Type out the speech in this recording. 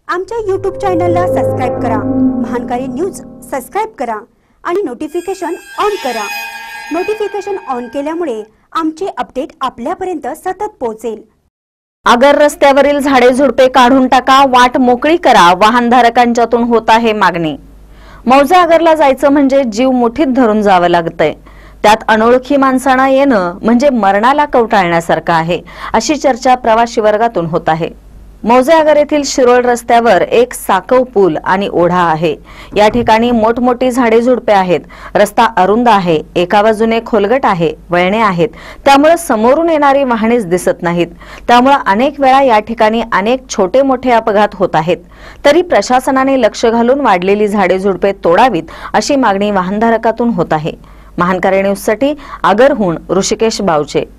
आमच्या YouTube चॅनलला subscribe करा, महानकारी न्यूज सबस्क्राइब करा आणि नोटिफिकेशन ऑन करा। नोटिफिकेशन ऑन केल्यामुळे आमचे अपडेट आपल्यापर्यंत सतत पोहोचेल। आगर रस्त्यावरील झाडे झुडपे काढून टाका, वाट मोकळी करा, वाहनधारकांच्यातून होत आहे मागणी। मौजे आगरला जायचं म्हणजे जीव मुठीत धरून जावं लागतंय। त्यात अनोळखी माणसांना येणं म्हणजे मरणाला कवटाळण्यासारखं आहे, अशी चर्चा प्रवासी वर्गातून होत आहे। मौजे आगर येथील शिरोळ रस्त्यावर एक साकव पूल आणि ओढा आहे। या ठिकाणी मोठमोठी झाडे झुडपे आहेत। रस्ता अरुंद आहे, एका बाजूने खोलगट आहे, वळणे आहेत, त्यामुळे समोरून येणारी वाहनेच दिसत नाहीत। त्यामुळे अनेक वेळा या ठिकाणी अनेक छोटे मोठे अपघात होत आहेत। तरी प्रशासनाने लक्ष घालून वाढलेली झाडे झुडपे तोडावीत अशी मागणी वाहनधारकातून होत आहे। महानकारी न्यूजसाठी आगरहून ऋषिकेश बावचे।